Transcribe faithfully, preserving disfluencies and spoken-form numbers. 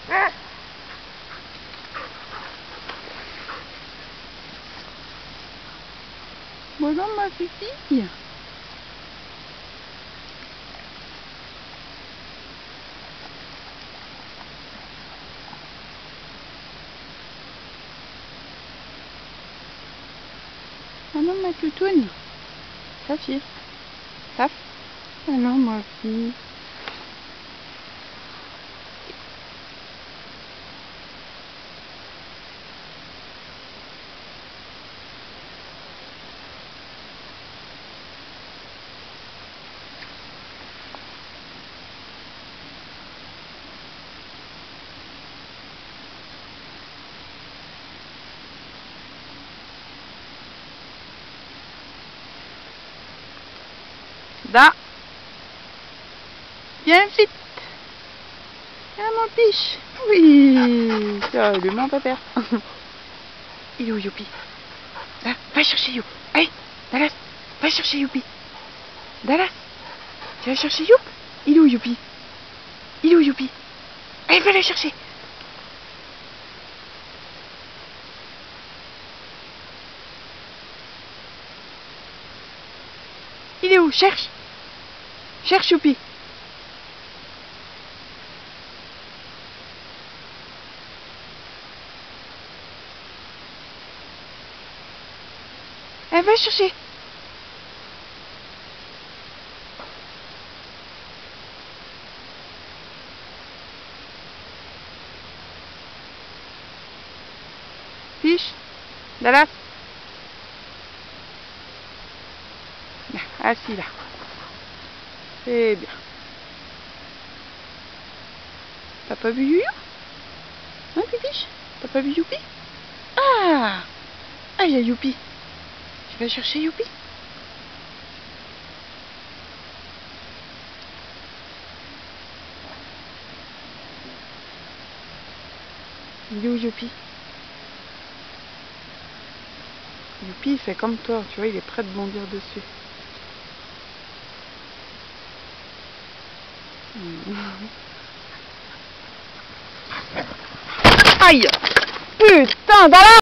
Voilà ma fille. Alors ma toutoune. Ta fille. Taf. Alors ma fille. Da. Viens vite. Viens mon biche. Oui. Salut mon pépère. Il est où Youpi? Ah, va chercher Youp. Allez, Dallas, va chercher Youpi. Dallas, tu vas chercher Youp? Il est où Youpi? Il est où Youpi? Allez, va le chercher. Il est où? Cherche. Cherche Youpi. Elle va chercher. Fiche. Dallas. Là, assis là. C'est bien. T'as pas vu Youpi? Hein, Pipiche? T'as pas vu Youpi? Ah! Ah, il y a Youpi. Tu vas chercher Youpi? Il est où Youpi? Youpi, il fait comme toi, tu vois, il est prêt de bondir dessus. Aïe! Putain, dans la...